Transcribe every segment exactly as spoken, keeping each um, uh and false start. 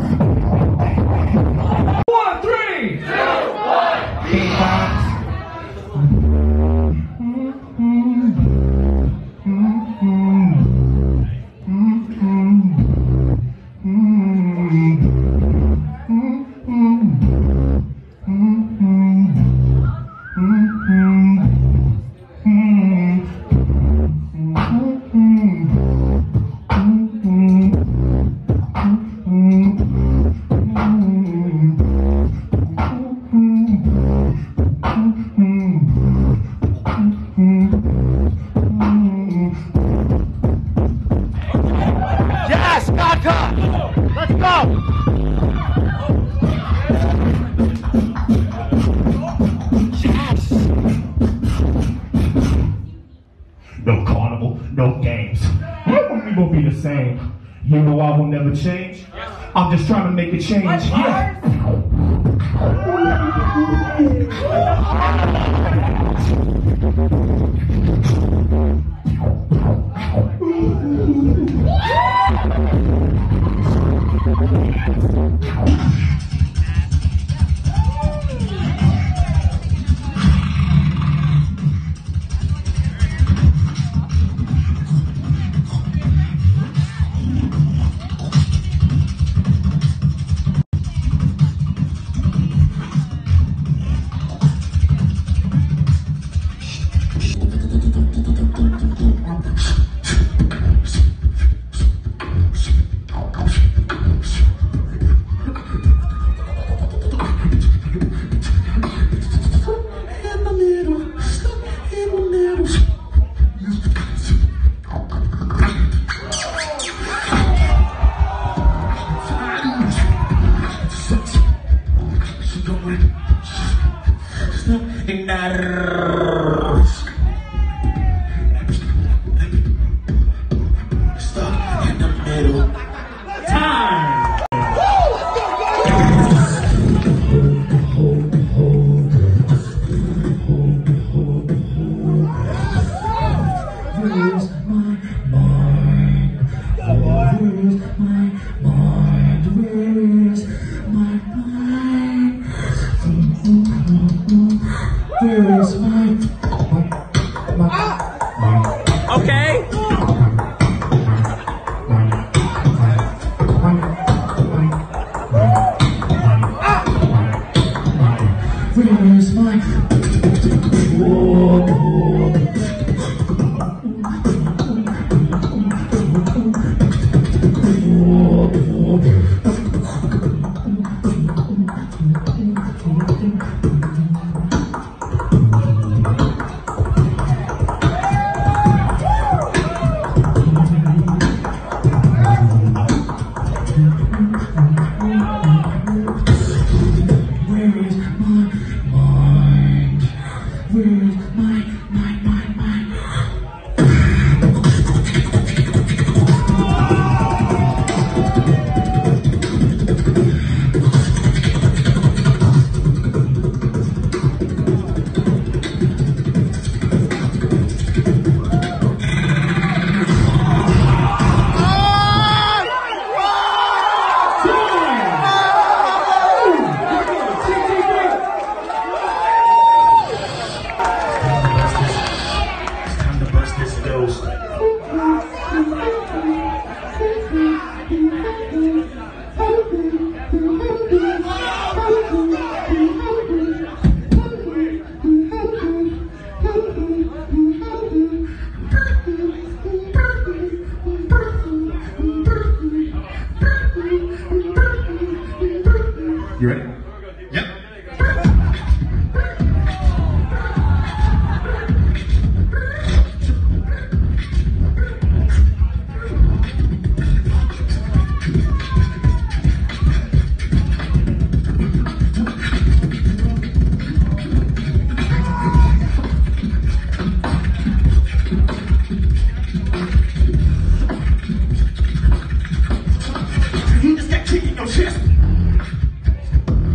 One, three, two, one. Beatbox. Yes, Kaka! Let's go! Yes! No carnival, no games. We will be the same. You know I will never change. I'm just trying to make a change. Yeah. Okay. Where's my You ready? Yep. You just got kicked in your chest.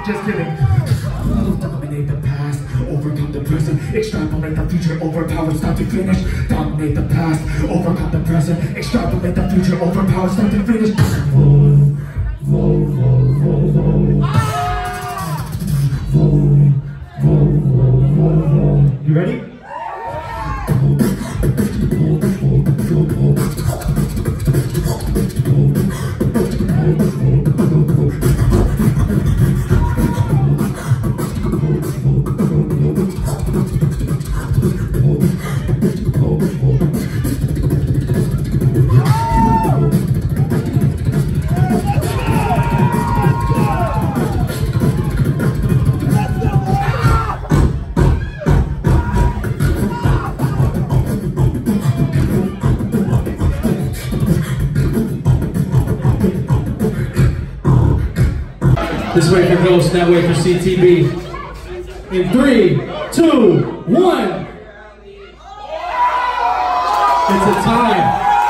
Just kidding. Dominate the past, overcome the present, extrapolate the future, overpower, start to finish. Dominate the past, overcome the present, extrapolate the future, overpower, start to finish. Whoa, whoa, whoa, whoa, whoa. Whoa, whoa, whoa, whoa, whoa. You ready? This way for Ghost, that way for C T B. In three, two, one. It's a tie.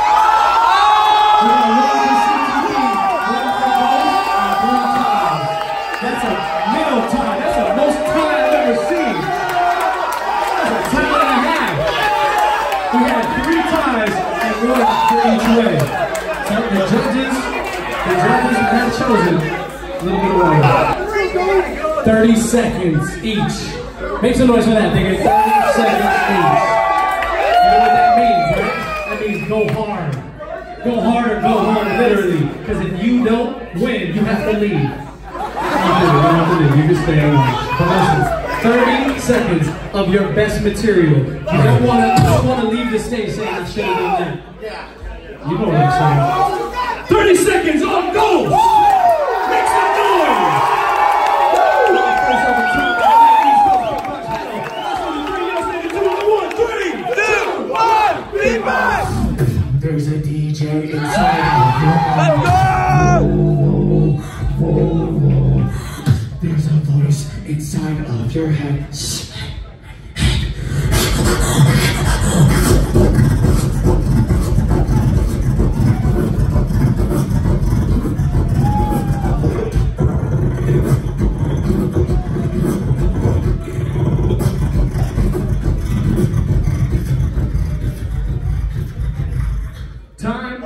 That's a middle tie. That's the most tie I've ever seen. That's a tie and a half. We had three ties and one for each way. So the judges, the judges have chosen a little bit of water. thirty seconds each. Make some noise for that. They get thirty seconds each. You know what that means, right? That means go hard. Go hard or go hard, literally. Because if you don't win, you have to leave. You don't have to leave. You can stay on. But listen, thirty seconds of your best material. You don't want to don't want to leave the stage saying I should have done that. You know what I'm saying. thirty seconds on go! Make some noise! There's a D J inside of your head. Let's go! Whoa, whoa, whoa. There's a voice inside of your head. Time.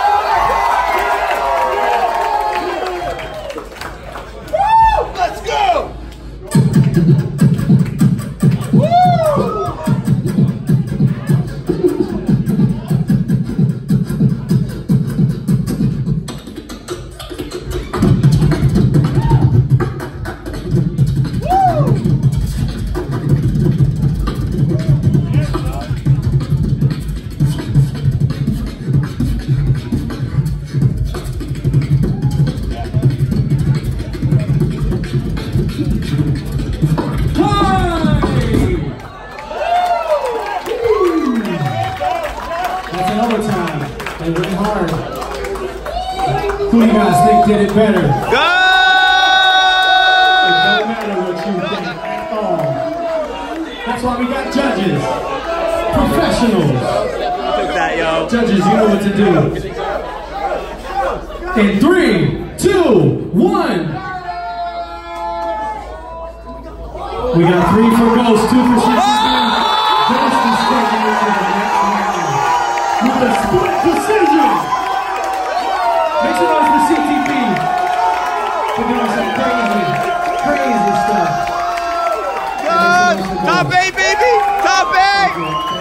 Let's go! That's an overtime. They went hard. Who you guys think did it better? Go! It don't matter what you think at all. That's why we got judges. Professionals. Took that, yo. Judges, you know what to do. In three, two, one. We got three for Ghost, two for C T B. Ghost is taking it to the next round with a split decision. Make some noise for C T B. We're doing some crazy, crazy stuff. Go! Top eight, baby! Top eight!